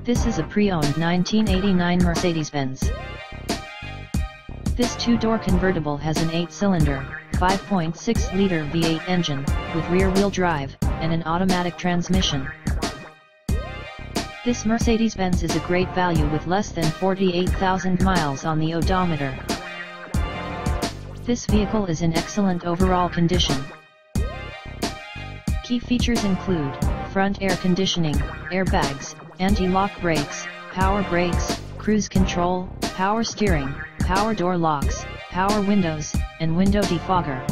This is a pre-owned 1989 Mercedes-Benz. This two-door convertible has an 8-cylinder, 5.6-liter V8 engine, with rear-wheel drive, and an automatic transmission. This Mercedes-Benz is a great value with less than 48,000 miles on the odometer. This vehicle is in excellent overall condition. Key features include front air conditioning, airbags, anti-lock brakes, power brakes, cruise control, power steering, power door locks, power windows, and window defogger.